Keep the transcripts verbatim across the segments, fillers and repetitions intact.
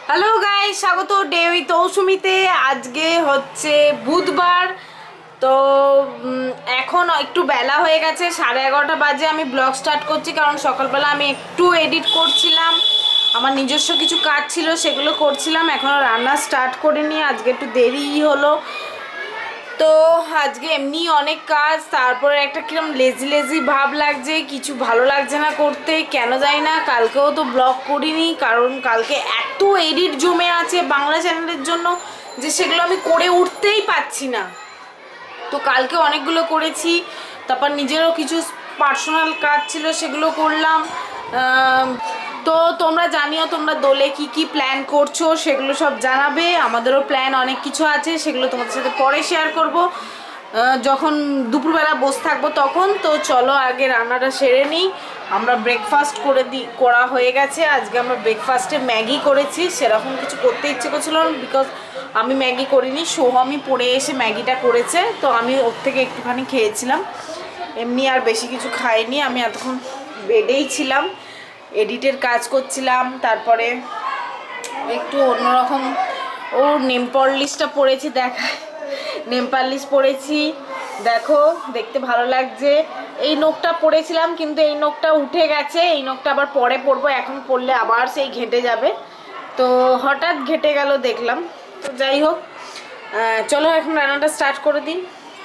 Hello guys, স্বাগত day with তৌসুমিতে। আজকে হচ্ছে বুধবার, তো এখন একটু বেলা হয়ে গেছে, সাড়ে এগারোটা বাজে। আমি ব্লগ স্টার্ট করছি কারণ সকালবেলা আমি একটু এডিট করছিলাম, আমার নিজস্ব কিছু কাজ ছিল সেগুলো করছিলাম। এখনও রান্না স্টার্ট করিনি, আজকে একটু দেরিই হলো। তো আজকে এমনি অনেক কাজ, তারপরে একটা কিরম লেজি লেজি ভাব লাগছে, কিছু ভালো লাগছে না করতে, কেন জানি না। কালকেও তো ব্লগ করিনি কারণ কালকে এত এডিট জমে আছে বাংলা চ্যানেলের জন্য যে সেগুলো আমি করে উঠতেই পারছি না। তো কালকে অনেকগুলো করেছি, তারপর নিজেরও কিছু পার্সোনাল কাজ ছিল সেগুলো করলাম। তো তোমরা জানিও তোমরা দোলে কি কি প্ল্যান করছো, সেগুলো সব জানাবে। আমাদেরও প্ল্যান অনেক কিছু আছে, সেগুলো তোমাদের সাথে পরে শেয়ার করব যখন দুপুরবেলা বসে থাকবো তখন। তো চলো আগে রান্নাটা সেরে নিই। আমরা ব্রেকফাস্ট করে দিই, করা হয়ে গেছে। আজকে আমরা ব্রেকফাস্টে ম্যাগি করেছি, সেরকম কিছু করতে ইচ্ছে করছিল না বিকজ আমি ম্যাগি করিনি, সোহামি পড়ে এসে ম্যাগিটা করেছে, তো আমি ওর থেকে একটুখানি খেয়েছিলাম, এমনি আর বেশি কিছু খাইনি। আমি এতক্ষণ বেডেই ছিলাম, এডিটের কাজ করছিলাম, তারপরে একটু অন্যরকম ও নেম পলিশটা পরেছি, দেখা নেম পলিশ পরেছি, দেখো দেখতে ভালো লাগছে। এই নখটা পরেছিলাম কিন্তু এই নখটা উঠে গেছে, এই নখটা আবার পরে পরবো, এখন পরলে আবার সেই ঘেঁটে যাবে। তো হঠাৎ ঘেঁটে গেল দেখলাম। তো যাই হোক, চলো এখন রান্নাটা স্টার্ট করে দিই।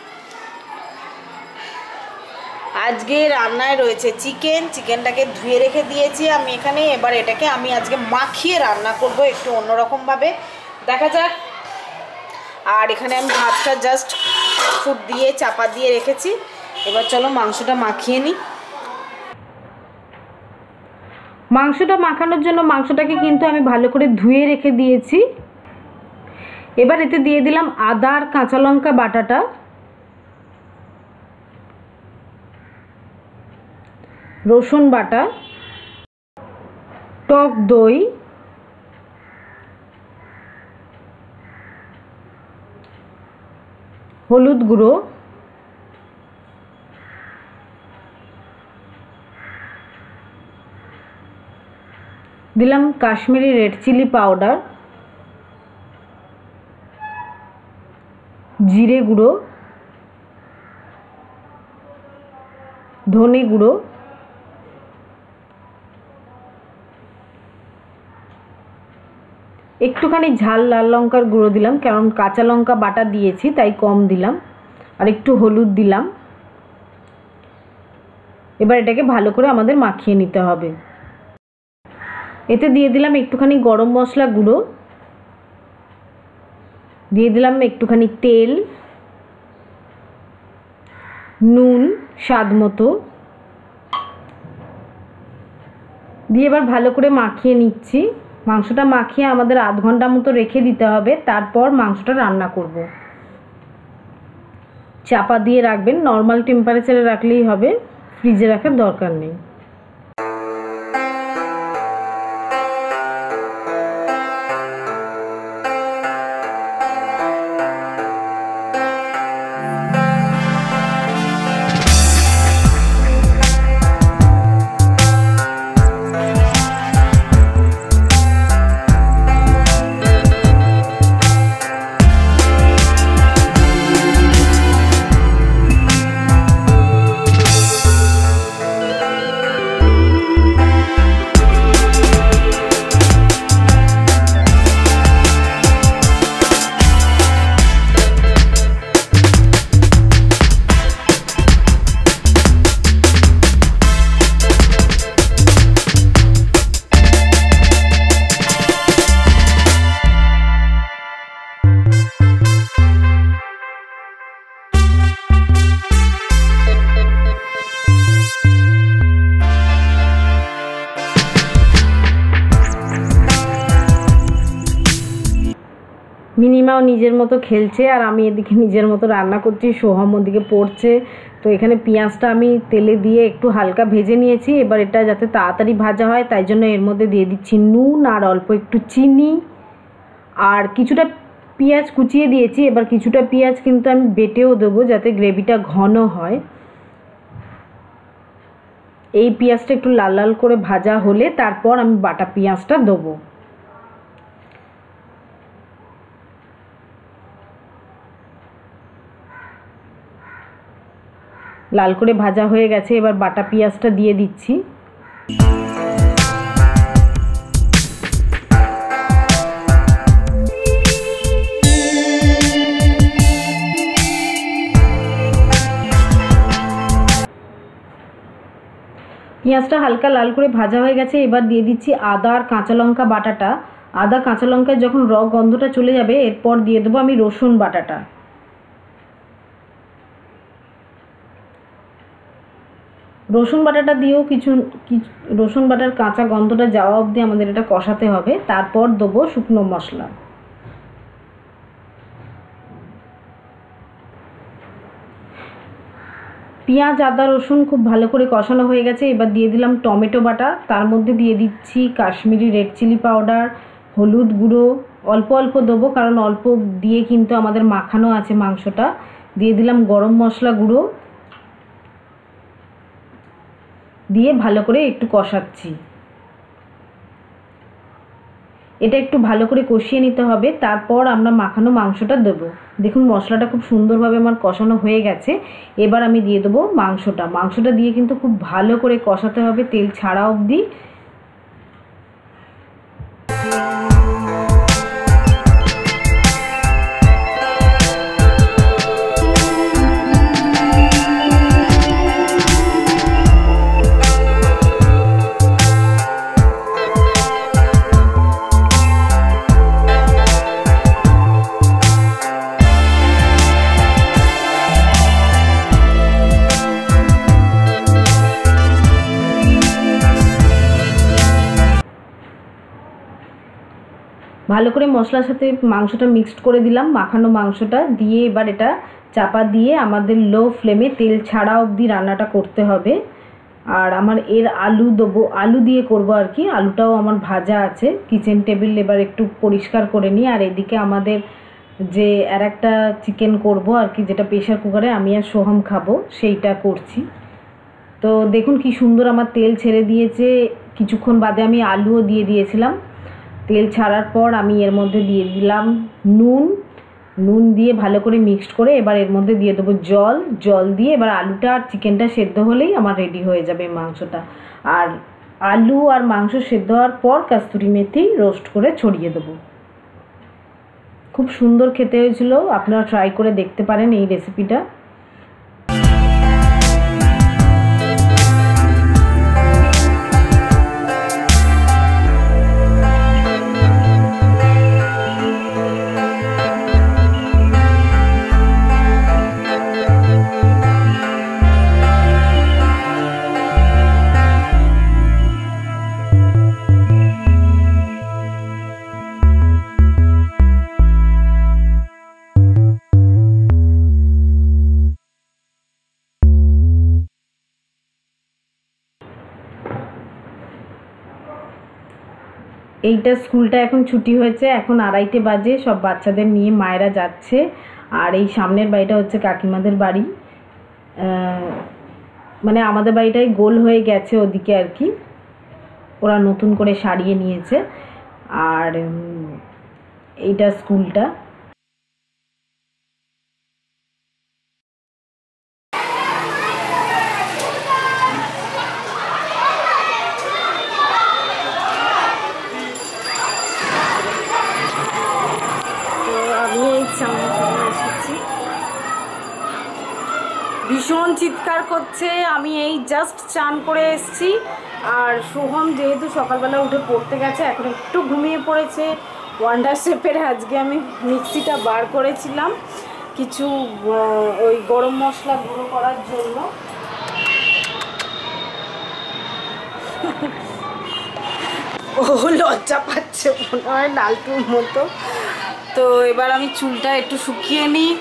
আজকে রান্নায় রয়েছে চিকেন, চিকেনটাকে ধুয়ে রেখে দিয়েছি আমি এখানে। এবার এটাকে আমি আজকে মাখিয়ে রান্না করব একটু অন্যরকমভাবে, দেখা যাক। আর এখানে আমি ভাতটা জাস্ট ফুট দিয়ে চাপা দিয়ে রেখেছি। এবার চলো মাংসটা মাখিয়ে নিই। মাংসটা মাখানোর জন্য মাংসটাকে কিন্তু আমি ভালো করে ধুয়ে রেখে দিয়েছি। এবার এতে দিয়ে দিলাম আদা আর কাঁচা লঙ্কা বাটাটা, রসুন বাটা, টক দই, হলুদ গুঁড়ো, দিলাম কাশ্মীরি রেড চিলি পাউডার, জিরে গুঁড়ো, ধনে গুঁড়ো, একটুখানি ঝাল লাল লঙ্কার গুঁড়ো দিলাম কারণ কাঁচা লঙ্কা বাটা দিয়েছি তাই কম দিলাম, আর একটু হলুদ দিলাম। এবার এটাকে ভালো করে আমাদের মাখিয়ে নিতে হবে। এতে দিয়ে দিলাম একটুখানি গরম মশলা গুঁড়ো, দিয়ে দিলাম একটুখানি তেল, নুন স্বাদ মতো দিয়ে এবার ভালো করে মাখিয়ে নিচ্ছি। মাংসটা মাখিয়ে আমাদের আধ ঘন্টা মতো রেখে দিতে হবে, তারপর মাংসটা রান্না করব। চাপা দিয়ে রাখবেন, নর্মাল টেম্পারেচারে রাখলেই হবে, ফ্রিজে রাখার দরকার নেই। মিনিমাও নিজের মতো খেলছে আর আমি এদিকে নিজের মতো রান্না করছি, সোহাম ওদিকে পড়ছে। তো এখানে পেঁয়াজটা আমি তেলে দিয়ে একটু হালকা ভেজে নিয়েছি। এবার এটা যাতে তাড়াতাড়ি ভাজা হয় তাই জন্য এর মধ্যে দিয়ে দিচ্ছি নুন আর অল্প একটু চিনি, আর কিছুটা পেঁয়াজ কুচিয়ে দিয়েছি। এবার কিছুটা পেঁয়াজ কিন্তু আমি বেটেও দেবো যাতে গ্রেভিটা ঘন হয়। এই পেঁয়াজটা একটু লাল লাল করে ভাজা হলে তারপর আমি বাটা পেঁয়াজটা দেবো। লাল করে ভাজা হয়ে গেছে, এবার বাটা পেঁয়াজটা দিয়ে দিচ্ছি। পেঁয়াজটা হালকা লাল করে ভাজা হয়ে গেছে, এবার দিয়ে দিচ্ছি আদা আর কাঁচা লঙ্কা বাটাটা। আদা কাঁচা লঙ্কায় যখন র গন্ধটা চলে যাবে এরপর দিয়ে দেবো আমি রসুন বাটাটা। রসুন বাটাটা দিয়েও কিছু রসুন বাটার কাঁচা গন্ধটা যাওয়া অবধি আমাদের এটা কষাতে হবে, তারপর দেবো শুকনো মশলা। পেঁয়াজ আদা রসুন খুব ভালো করে কষানো হয়ে গেছে, এবার দিয়ে দিলাম টমেটো বাটা, তার মধ্যে দিয়ে দিচ্ছি কাশ্মীরি রেড চিলি পাউডার, হলুদ গুঁড়ো অল্প অল্প দেবো কারণ অল্প দিয়ে কিন্তু আমাদের মাখানো আছে মাংসটা। দিয়ে দিলাম গরম মশলা গুঁড়ো, দিয়ে ভালো করে একটু কষাচ্ছি। এটা একটু ভালো করে কষিয়ে নিতে হবে, তারপর আমরা মাখানো মাংসটা দেবো। দেখুন মশলাটা খুব সুন্দরভাবে আমার কষানো হয়ে গেছে, এবার আমি দিয়ে দেবো মাংসটা। মাংসটা দিয়ে কিন্তু খুব ভালো করে কষাতে হবে তেল ছাড়া অবধি। ভালো করে মশলার সাথে মাংসটা মিক্সড করে দিলাম, মাখানো মাংসটা দিয়ে এবার এটা চাপা দিয়ে আমাদের লো ফ্লেমে তেল ছাড়া অবধি রান্নাটা করতে হবে। আর আমার এর আলু দেবো, আলু দিয়ে করব আর কি, আলুটাও আমার ভাজা আছে। কিচেন টেবিল এবার একটু পরিষ্কার করে নিই। আর এদিকে আমাদের যে আর একটা চিকেন করব আর কি, যেটা প্রেশার কুকারে আমি আর সোহম খাবো, সেইটা করছি। তো দেখুন কি সুন্দর আমার তেল ছেড়ে দিয়েছে, কিছুক্ষণ বাদে আমি আলুও দিয়ে দিয়েছিলাম। তেল ছাড়ার পর আমি এর মধ্যে দিয়ে দিলাম নুন, নুন দিয়ে ভালো করে মিক্সড করে এবার এর মধ্যে দিয়ে দেবো জল। জল দিয়ে এবার আলুটা আর চিকেনটা সেদ্ধ হলেই আমার রেডি হয়ে যাবে মাংসটা। আর আলু আর মাংস সেদ্ধ হওয়ার পর কাস্তুরি মেথি রোস্ট করে ছড়িয়ে দেবো। খুব সুন্দর খেতে হয়েছিল, আপনারা ট্রাই করে দেখতে পারেন এই রেসিপিটা। এইটা স্কুলটা এখন ছুটি হয়েছে, এখন আড়াইটে বাজে, সব বাচ্চাদের নিয়ে মায়েরা যাচ্ছে। আর এই সামনের বাড়িটা হচ্ছে কাকিমাদের বাড়ি, মানে আমাদের বাড়িটাই গোল হয়ে গেছে ওদিকে আর কি, ওরা নতুন করে সারিয়ে নিয়েছে। আর এইটা স্কুলটা। ভীষণ চিৎকার করছে, আমি এই জাস্ট চান করে এসেছি। আর সোহম যেহেতু সকালবেলা উঠে পড়তে গেছে, এখন একটু ঘুমিয়ে পড়েছে। ওয়ান্ডার শেপের আজকে আমি মিক্সিটা বার করেছিলাম কিছু ওই গরম মশলা গুঁড়ো করার জন্য। ও লজ্জা পাচ্ছে মনে হয় লালটুর মতো। তো এবার আমি চুলটা একটু শুকিয়ে নিই।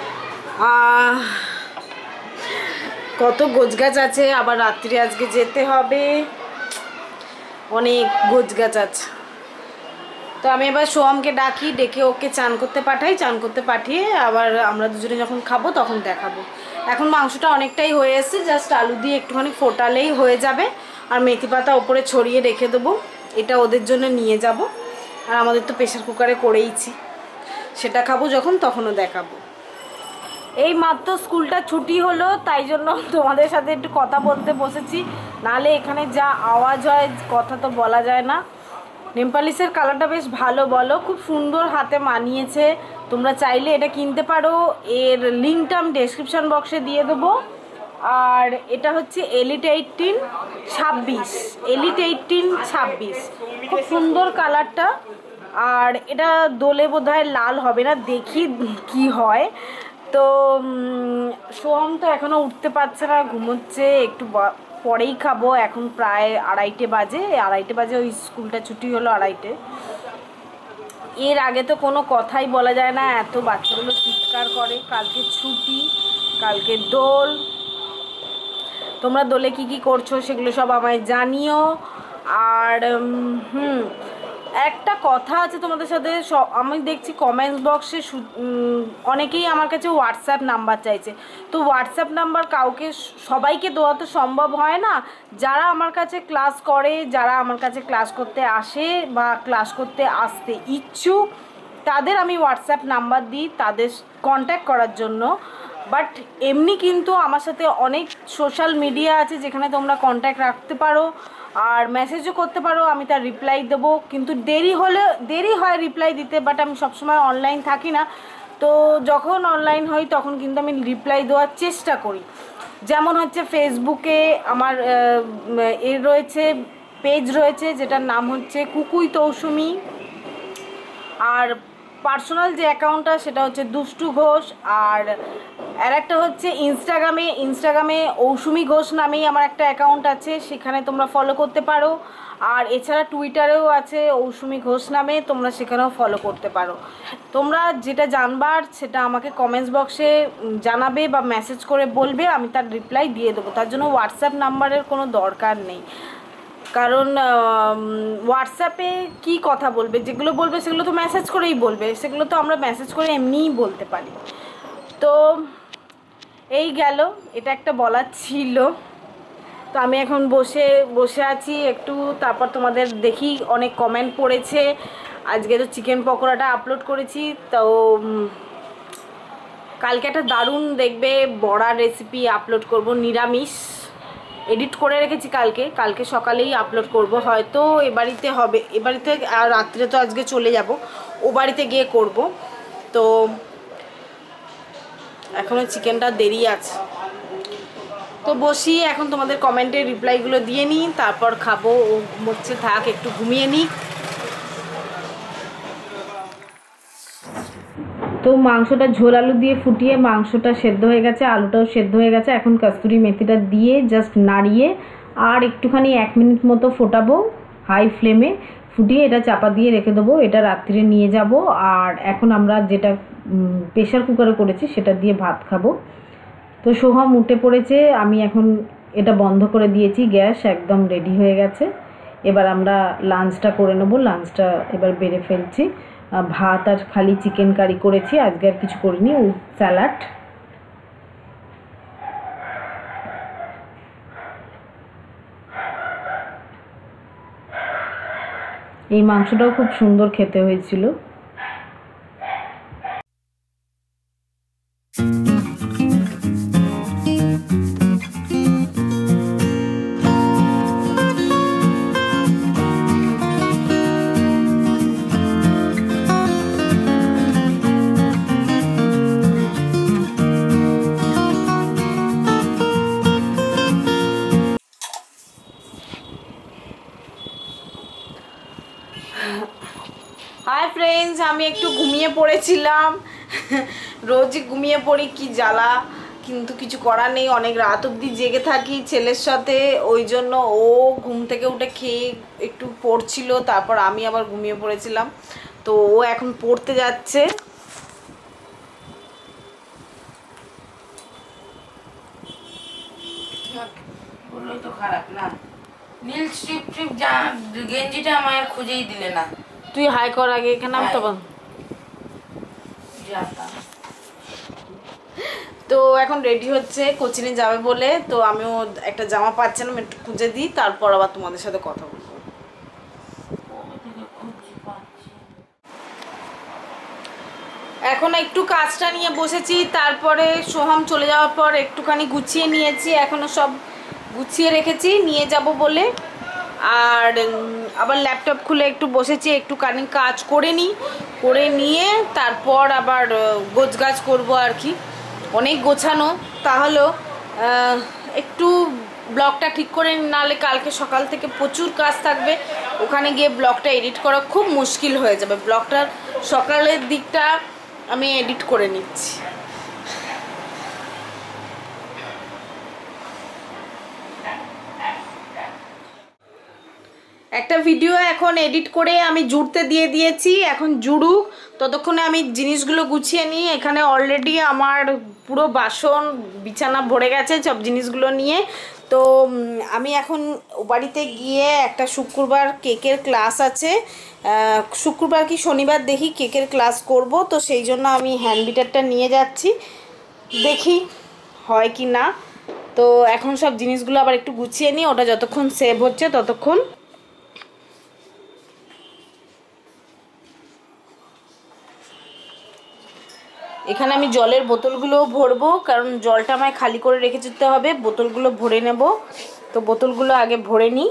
কত গোছগাছ আছে, আবার রাত্রি আজকে যেতে হবে, অনেক গোছগাছ আছে। তো আমি এবার সোহমকে ডাকি, ডেকে ওকে চান করতে পাঠাই। চান করতে পাঠিয়ে আবার আমরা দুজনে যখন খাবো তখন দেখাবো। এখন মাংসটা অনেকটাই হয়ে এসেছে, জাস্ট আলু দিয়ে একটুখানি ফোটালেই হয়ে যাবে। আর মেথি পাতা ওপরে ছড়িয়ে রেখে দেবো, এটা ওদের জন্য নিয়ে যাব। আর আমাদের তো প্রেশার কুকারে করেইছি, সেটা খাবো যখন তখনও দেখাবো। এই মাত্র স্কুলটা ছুটি হলো, তাই জন্য তোমাদের সাথে একটু কথা বলতে বসেছি, নাহলে এখানে যা আওয়াজ হয় কথা তো বলা যায় না। নেলপালিশের কালারটা বেশ ভালো, বলো, খুব সুন্দর হাতে মানিয়েছে। তোমরা চাইলে এটা কিনতে পারো, এর লিঙ্কটা আমি ডেসক্রিপশন বক্সে দিয়ে দেবো। আর এটা হচ্ছে এলিট এইটিন ছাব্বিশ, এলিট এইটিন ছাব্বিশ, খুব সুন্দর কালারটা। আর এটা দোলে বোধহয় লাল হবে না, দেখি কি হয়। তো সোহম তো এখনও উঠতে পারছে না, ঘুমোচ্ছে, একটু পরেই খাবো। এখন প্রায় আড়াইটে বাজে, আড়াইটে বাজে ওই স্কুলটা ছুটি হলো আড়াইটে। এর আগে তো কোনো কথাই বলা যায় না, এত বাচ্চাগুলো চিৎকার করে। কালকে ছুটি, কালকে দোল। তোমরা দোলে কি কি করছো সেগুলো সব আমায় জানিও। আর হুম একটা কথা আছে তোমাদের সাথে, আমি দেখছি কমেন্টস বক্সে অনেকেই আমার কাছে হোয়াটসঅ্যাপ নাম্বার চাইছে। তো হোয়াটসঅ্যাপ নাম্বার কাউকে সবাইকে দেওয়া তো সম্ভব হয় না। যারা আমার কাছে ক্লাস করে, যারা আমার কাছে ক্লাস করতে আসে বা ক্লাস করতে আসতে ইচ্ছুক, তাদের আমি হোয়াটসঅ্যাপ নাম্বার দিই তাদের কন্ট্যাক্ট করার জন্য। বাট এমনি কিন্তু আমার সাথে অনেক সোশ্যাল মিডিয়া আছে যেখানে তোমরা কন্ট্যাক্ট রাখতে পারো আর মেসেজও করতে পারো, আমি তার রিপ্লাই দেবো। কিন্তু দেরি হলে দেরি হয় রিপ্লাই দিতে, বাট আমি সবসময় অনলাইন থাকি না। তো যখন অনলাইন হই তখন কিন্তু আমি রিপ্লাই দেওয়ার চেষ্টা করি। যেমন হচ্ছে ফেসবুকে আমার এর রয়েছে, পেজ রয়েছে যেটার নাম হচ্ছে কুকুই তৌসুমি। আর পার্সোনাল যে অ্যাকাউন্টটা সেটা হচ্ছে দুষ্টু ঘোষ। আর আর একটা হচ্ছে ইনস্টাগ্রামে, ইনস্টাগ্রামে ঔসুমি ঘোষ নামেই আমার একটা অ্যাকাউন্ট আছে, সেখানে তোমরা ফলো করতে পারো। আর এছাড়া টুইটারেও আছে ঔসুমি ঘোষ নামে, তোমরা সেখানেও ফলো করতে পারো। তোমরা যেটা জানবার সেটা আমাকে কমেন্টস বক্সে জানাবে বা মেসেজ করে বলবে, আমি তার রিপ্লাই দিয়ে দেবো। তার জন্য হোয়াটসঅ্যাপ নাম্বারের কোনো দরকার নেই, কারণ হোয়াটসঅ্যাপে কি কথা বলবে, যেগুলো বলবে সেগুলো তো মেসেজ করেই বলবে, সেগুলো তো আমরা মেসেজ করে এমনিই বলতে পারি। তো এই গেল, এটা একটা বলার ছিল। তো আমি এখন বসে বসে আছি একটু, তারপর তোমাদের দেখি অনেক কমেন্ট পড়েছে। আজকে তো চিকেন পকোড়াটা আপলোড করেছি, তো কালকে একটা দারুণ দেখবে বড়া রেসিপি আপলোড করব, নিরামিষ, এডিট করে রেখেছি কালকে, কালকে সকালেই আপলোড করব। হয়তো এ বাড়িতে হবে, এ বাড়িতে আর রাত্রে তো আজকে চলে যাব, ও বাড়িতে গিয়ে করব। তো এখনও চিকেনটা দেরি আছে, তো বসি এখন তোমাদের কমেন্টের রিপ্লাইগুলো দিয়ে নিই, তারপর খাবো। ও ঘুমোচ্ছে, থাক একটু ঘুমিয়ে নিই। তো মাংসটা ঝোল আলু দিয়ে ফুটিয়ে মাংসটা সেদ্ধ হয়ে গেছে, আলুটাও সেদ্ধ হয়ে গেছে। এখন কস্তুরি মেথিটা দিয়ে জাস্ট নাড়িয়ে আর একটুখানি এক মিনিট মতো ফোটাবো হাই ফ্লেমে, ফুটিয়ে এটা চাপা দিয়ে রেখে দেবো। এটা রাত্রিরে নিয়ে যাব। আর এখন আমরা যেটা প্রেশার কুকারে করেছি সেটা দিয়ে ভাত খাবো। তো সোহম উঠে পড়েছে, আমি এখন এটা বন্ধ করে দিয়েছি, গ্যাস একদম রেডি হয়ে গেছে। এবার আমরা লাঞ্চটা করে নেবো, লাঞ্চটা এবার বেড়ে ফেলছি। ভাত আর খালি চিকেন কারি করেছি, আজকে আর কিছু করিনি, ও স্যালাড। এই মাংসটাও খুব সুন্দর খেতে হয়েছিল। হাই ফ্রেন্ডস, আমি একটু ঘুমিয়ে পড়েছিলাম, রোজই ঘুমিয়ে পড়ি, কি জ্বালা, কিন্তু কিছু করার নেই। অনেক রাত অবধি জেগে থাকি ছেলের সাথে, ওই জন্য ও ঘুম থেকে উঠে খেয়ে একটু পড়ছিল, তারপর আমি আবার ঘুমিয়ে পড়েছিলাম। তো ও এখন পড়তে যাচ্ছে। তো খারাপ না, নীল স্ট্রিপ ট্রিপ যা গেঞ্জিটা আমায় খুঁজেই দিলে না। তুই হাই কর আগে, এখানে আমি তো তো এখন রেডি হচ্ছে কোচিনে যাবে বলে। তো আমিও একটা জামা পাচ্ছিলাম, একটু খুঁজে দিই, তারপর আবার তোমাদের সাথে কথা বলবো। এখন একটু কাজটা নিয়ে বসেছি, তারপরে সোহাম চলে যাওয়ার পর একটুখানি গুছিয়ে নিয়েছি, এখনও সব গুছিয়ে রেখেছি নিয়ে যাব বলে। আর আবার ল্যাপটপ খুলে একটু বসেছি, একটুখানি কাজ করে নিই, করে নিয়ে তারপর আবার গোছগাছ করবো আর কি। অনেক গোছানো, তাহলেও একটু ব্লগটা ঠিক করে নাহলে কালকে সকাল থেকে প্রচুর কাজ থাকবে, ওখানে গিয়ে ব্লগটা এডিট করা খুব মুশকিল হয়ে যাবে। ব্লগটার সকালের দিকটা আমি এডিট করে নিচ্ছি। একটা ভিডিও এখন এডিট করে আমি জুড়তে দিয়ে দিয়েছি, এখন জুড়ুক, ততক্ষণে আমি জিনিসগুলো গুছিয়ে নিই। এখানে অলরেডি আমার পুরো বাসন বিছানা ভরে গেছে সব জিনিসগুলো নিয়ে। তো আমি এখন বাড়িতে গিয়ে একটা শুক্রবার কেকের ক্লাস আছে, শুক্রবার কি শনিবার দেখি কেকের ক্লাস করব, তো সেই জন্য আমি হ্যান্ড বিটারটা নিয়ে যাচ্ছি, দেখি হয় কি না। তো এখন সব জিনিসগুলো আবার একটু গুছিয়ে নিই, ওটা যতক্ষণ সেভ হচ্ছে ততক্ষণ। এখানে আমি জলের বোতলগুলো ভরবো, কারণ জলটা আমায় খালি করে রেখে যেতে হবে, বোতলগুলো ভরে নেব। তো বোতলগুলো আগে ভরে নিই।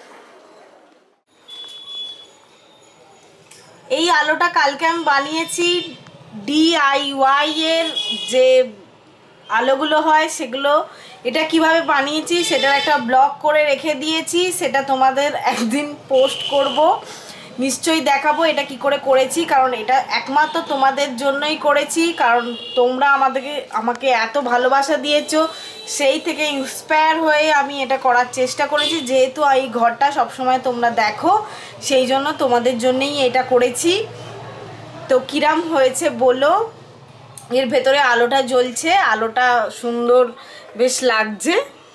এই আলোটা কালকে আমি বানিয়েছি, ডিআইওয়াই এর যে আলোগুলো হয় সেগুলো। এটা কিভাবে বানিয়েছি সেটার একটা ব্লগ করে রেখে দিয়েছি, সেটা তোমাদের একদিন পোস্ট করব, নিশ্চয়ই দেখাবো এটা কি করে করেছি, কারণ এটা একমাত্র তোমাদের জন্যই করেছি, কারণ তোমরা আমাদেরকে আমাকে এত ভালোবাসা দিয়েছো, সেই থেকে ইন্সপায়ার হয়ে আমি এটা করার চেষ্টা করেছি। যেহেতু এই ঘরটা সবসময় তোমরা দেখো, সেই জন্য তোমাদের জন্যই এটা করেছি। তো কিরাম হয়েছে বলো, এর ভেতরে আলোটা জ্বলছে, আলোটা সুন্দর বেশ লাগছে।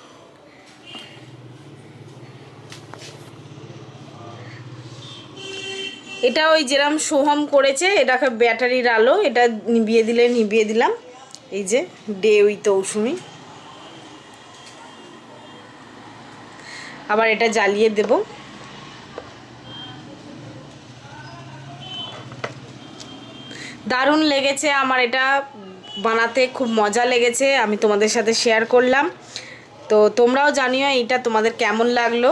এটা ওই যেরকম সোহম করেছে, এটাকে ব্যাটারির আলো, এটা নিভিয়ে দিলে নিভিয়ে দিলাম। এই যে ডে উইথ তৌসুমি, আবার এটা জ্বালিয়ে দেব। দারুণ লেগেছে আমার, এটা বানাতে খুব মজা লেগেছে, আমি তোমাদের সাথে শেয়ার করলাম। তো তোমরাও জানিও এটা তোমাদের কেমন লাগলো।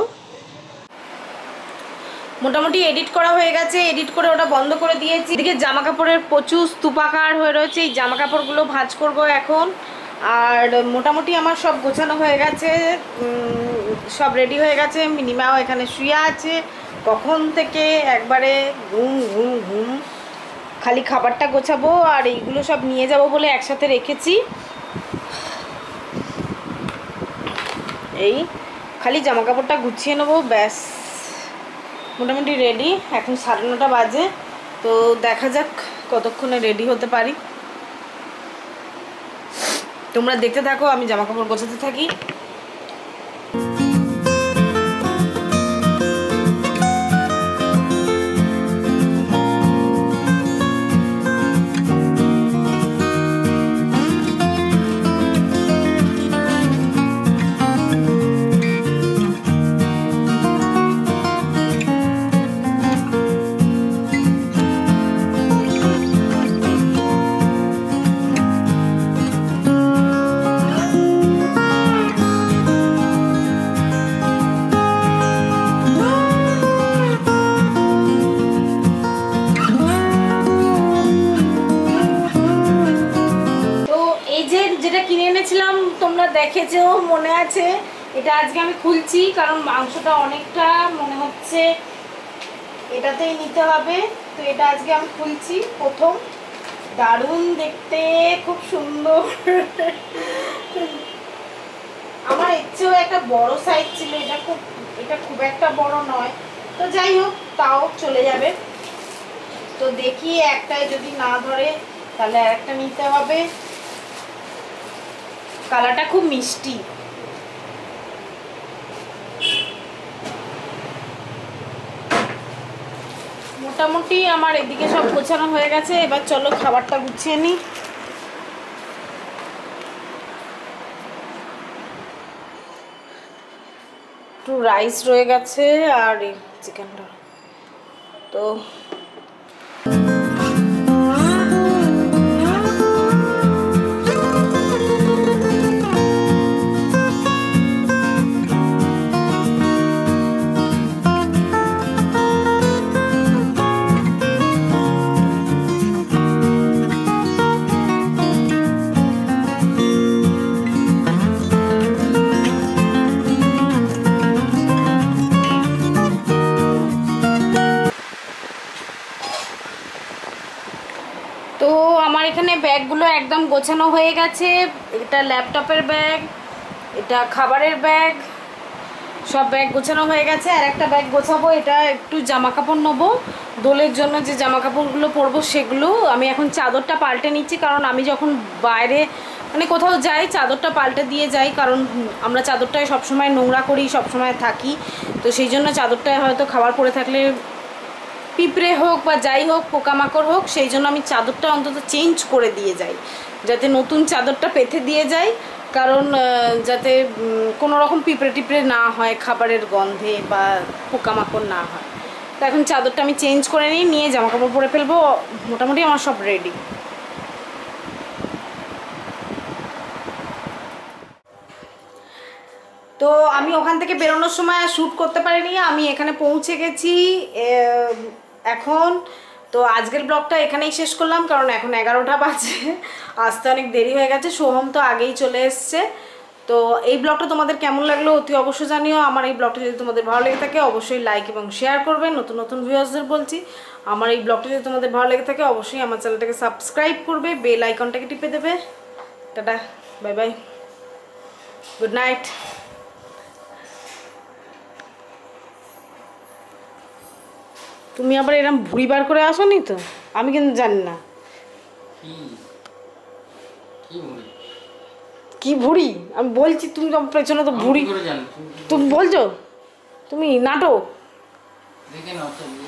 মোটামুটি এডিট করা হয়ে গেছে, এডিট করে ওটা বন্ধ করে দিয়েছি। এদিকে জামা কাপড়ের প্রচুর স্তূপাকার হয়ে রয়েছে, এই জামা কাপড়গুলো ভাঁজ করব এখন। আর মোটামুটি আমার সব গোছানো হয়ে গেছে, সব রেডি হয়ে গেছে। মিনিমাও এখানে শুয়ে আছে কখন থেকে, একবারে ঘুম ঘুম ঘুম। খালি খাবারটা গোছাবো আর এইগুলো সব নিয়ে যাব বলে একসাথে রেখেছি। এই খালি জামা কাপড়টা গুছিয়ে নেবো, ব্যাস মোটামুটি রেডি। এখন সাড়ে নটা বাজে, তো দেখা যাক কতক্ষণে রেডি হতে পারি। তোমরা দেখতে থাকো, আমি জামা কাপড় গোছাতে থাকি। তোমরা দেখেছো মনে আছে, এটা আজকে আমি খুলছি, কারণ মাংসটা অনেকটা মনে হচ্ছে এটাতেই নিতে হবে। তো এটা আজকে আমি খুলছি প্রথম। দারুণ দেখতে, খুব সুন্দর। আমার ইচ্ছেও একটা বড় সাইজ ছিল, এটা খুব এটা খুব একটা বড় নয়, তো যাই হোক তাও চলে যাবে। তো দেখি একটাই যদি না ধরে তাহলে আরেকটা নিতে হবে। কালারটা খুব মিষ্টি। মোটামুটি আমার এদিকে সব গোছানো হয়ে গেছে, এবার চলো খাবারটা গুছিয়ে নিই। একটু রাইস রয়ে গেছে আর চিকেনটা, তো তো আমার এখানে ব্যাগগুলো একদম গোছানো হয়ে গেছে। এটা ল্যাপটপের ব্যাগ, এটা খাবারের ব্যাগ, সব ব্যাগ গোছানো হয়ে গেছে। আর একটা ব্যাগ গোছাবো, এটা একটু জামা কাপড় নেবো দোলের জন্য, যে জামা কাপড়গুলো পরবো সেগুলো। আমি এখন চাদরটা পাল্টে নিচ্ছি, কারণ আমি যখন বাইরে মানে কোথাও যাই চাদরটা পাল্টে দিয়ে যাই, কারণ আমরা চাদরটায় সবসময় নোংরা করি, সবসময় থাকি। তো সেই জন্য চাদরটায় হয়তো খাবার পরে থাকলে পিঁপড়ে হোক বা যাই হোক, পোকামাকড় হোক, সেই জন্য আমি চাদরটা অন্তত চেঞ্জ করে দিয়ে যাই, যাতে নতুন চাদরটা পেতে দিয়ে যাই, কারণ যাতে কোনো রকম পিঁপড়ে টিপড়ে না হয় খাবারের গন্ধে বা পোকামাকড় না হয়। তো এখন চাদরটা আমি চেঞ্জ করে নিই, নিয়ে জামা কাপড় পরে ফেলবো। মোটামুটি আমার সব রেডি। তো আমি ওখান থেকে বেরোনোর সময় আর শ্যুট করতে পারিনি, আমি এখানে পৌঁছে গেছি এখন। তো আজকের ব্লগটা এখানেই শেষ করলাম, কারণ এখন এগারোটা বাজে, আসতে অনেক দেরি হয়ে গেছে। সোহম তো আগেই চলে এসছে। তো এই ব্লগটা তোমাদের কেমন লাগলো অতি অবশ্যই জানিও। আমার এই ব্লগটা যদি তোমাদের ভালো লেগে থাকে অবশ্যই লাইক এবং শেয়ার করবে। নতুন নতুন ভিউয়ার্সদের বলছি, আমার এই ব্লগটা যদি তোমাদের ভালো লেগে থাকে অবশ্যই আমার চ্যানেলটাকে সাবস্ক্রাইব করবে, বেল আইকনটাকে টিপে দেবে। Tata, bye bye, good night. তুমি আবার এরকম ভুড়ি বার করে আসোনি তো? আমি কিন্তু জানি না কি ভুড়ি। আমি বলছি তুমি তো পেছনে তো ভুড়ি, তুমি বলছো তুমি নাটক।